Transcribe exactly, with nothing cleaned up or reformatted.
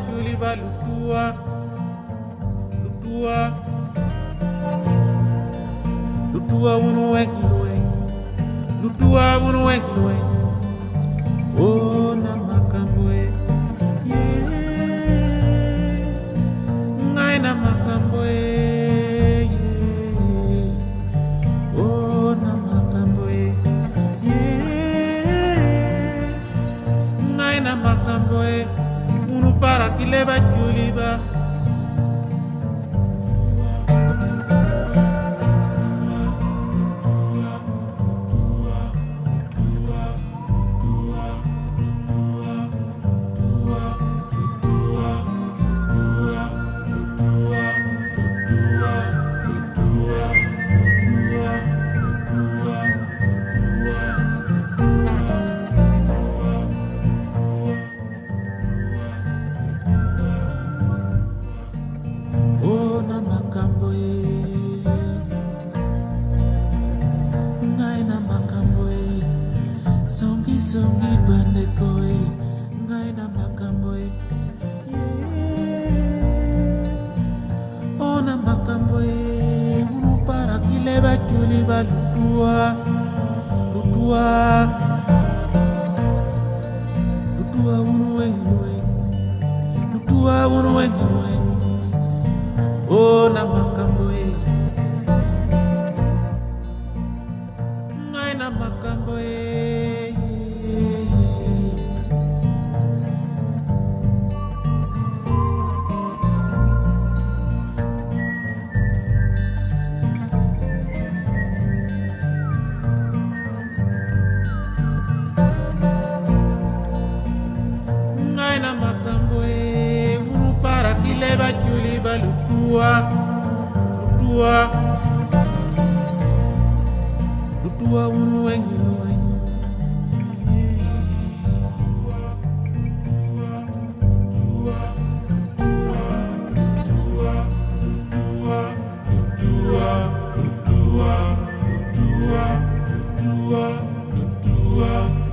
chuliba lutua, lutua, lutua unu wek lueng, lutua unu wek lueng. Oh na makamboe, yeah, ngai na makamboe, yeah. Oh na makamboe, yeah, ngai na makamboe, unu para kileba chuliba. Songi bande koe, ngai na makamboe, yeah. Oh na makamboe, unu para kileba chuliba lutua, lutua, lutua unu weng lueng, lutua unu weng lueng. Oh na makamboe, ngai na makamboe. Kileba chuliba lutua, lutua, lutua unu weng lueng. Lutua, lutua, lutua, lutua, lutua.